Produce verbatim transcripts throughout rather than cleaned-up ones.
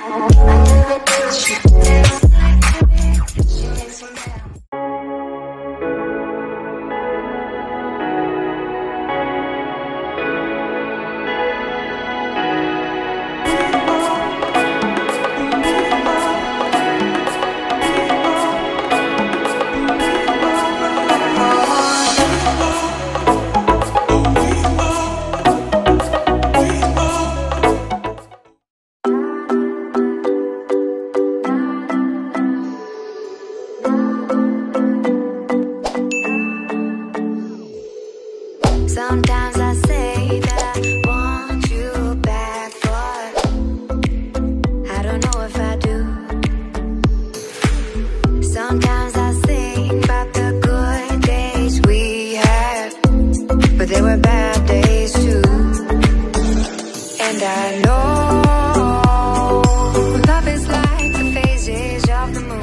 Sometimes I say that I want you back, but I don't know if I do. Sometimes I think about the good days we had, but there were bad days too. And I know love is like the phases of the moon.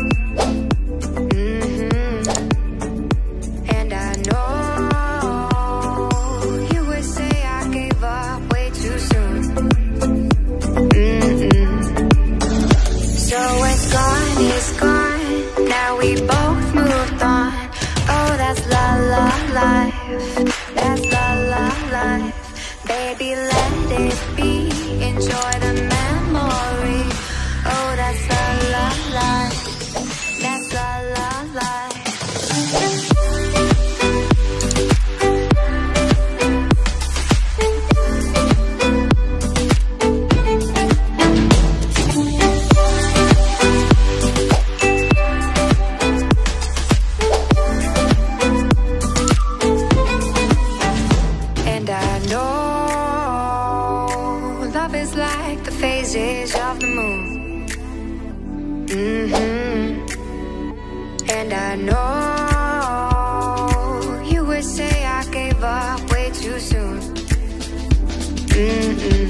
We both moved on. Oh, that's la la life. That's la la life. Baby, let it be. Enjoy the memory. Oh, that's la la life. That's la la life. Like the phases of the moon. Mm-hmm. And I know you would say I gave up way too soon. Mm-mm.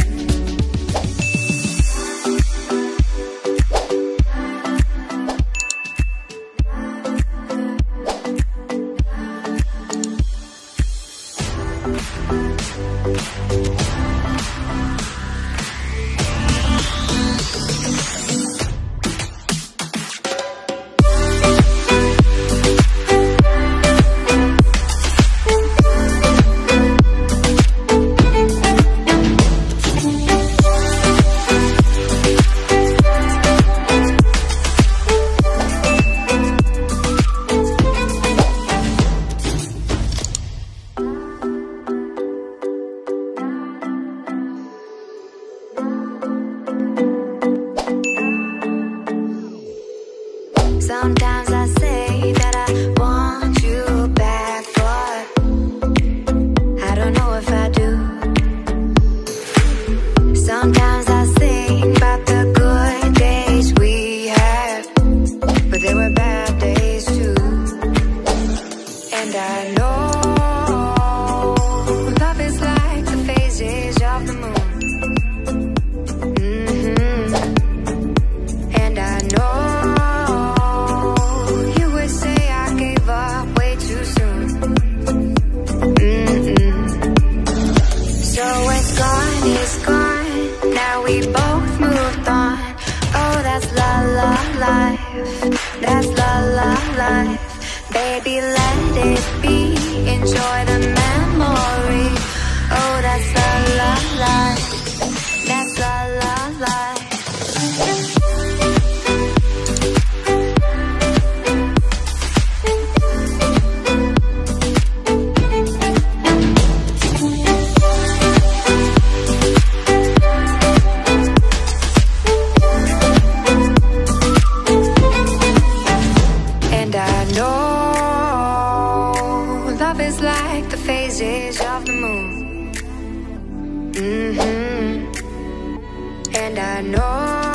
Sometimes I say that I want you back, but I don't know if I do. Sometimes I think about the good days we had, but there were bad days too. And I know love is like the phases of the moon. Mm-hmm. And I know we both moved on. Oh, that's la la life. That's la la life. Baby, let it be. Enjoy the memory. Oh, that's la la life. That's la la life. Like the phases of the moon. Mm-hmm. And I know